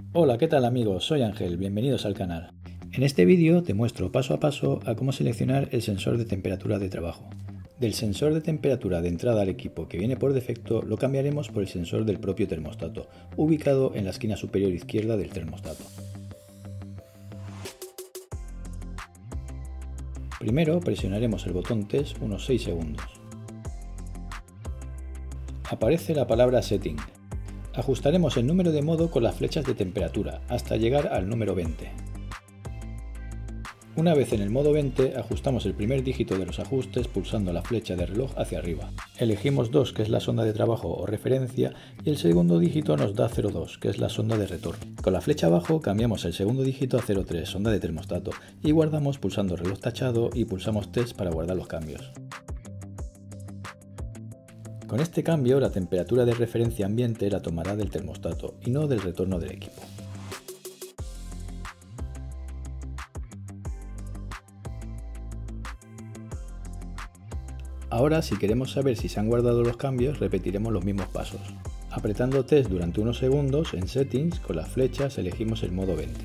Hola, ¿qué tal amigos? Soy Ángel, bienvenidos al canal. En este vídeo te muestro paso a paso a cómo seleccionar el sensor de temperatura de trabajo. Del sensor de temperatura de entrada al equipo que viene por defecto lo cambiaremos por el sensor del propio termostato, ubicado en la esquina superior izquierda del termostato. Primero presionaremos el botón Test unos 6 segundos. Aparece la palabra Setting. Ajustaremos el número de modo con las flechas de temperatura hasta llegar al número 20. Una vez en el modo 20, ajustamos el primer dígito de los ajustes pulsando la flecha de reloj hacia arriba. Elegimos 2, que es la sonda de trabajo o referencia, y el segundo dígito nos da 0,2, que es la sonda de retorno. Con la flecha abajo cambiamos el segundo dígito a 0,3, sonda de termostato, y guardamos pulsando reloj tachado y pulsamos Test para guardar los cambios. Con este cambio, la temperatura de referencia ambiente la tomará del termostato y no del retorno del equipo. Ahora, si queremos saber si se han guardado los cambios, repetiremos los mismos pasos. Apretando Test durante unos segundos, en Settings, con las flechas elegimos el modo 20.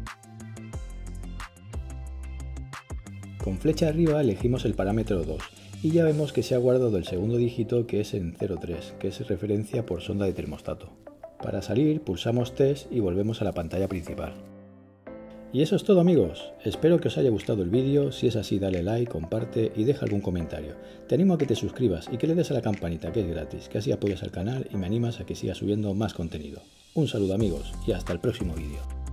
Con flecha arriba elegimos el parámetro 2 y ya vemos que se ha guardado el segundo dígito, que es en 0,3, que es referencia por sonda de termostato. Para salir pulsamos Test y volvemos a la pantalla principal. Y eso es todo amigos, espero que os haya gustado el vídeo, si es así dale like, comparte y deja algún comentario. Te animo a que te suscribas y que le des a la campanita, que es gratis, que así apoyas al canal y me animas a que siga subiendo más contenido. Un saludo amigos y hasta el próximo vídeo.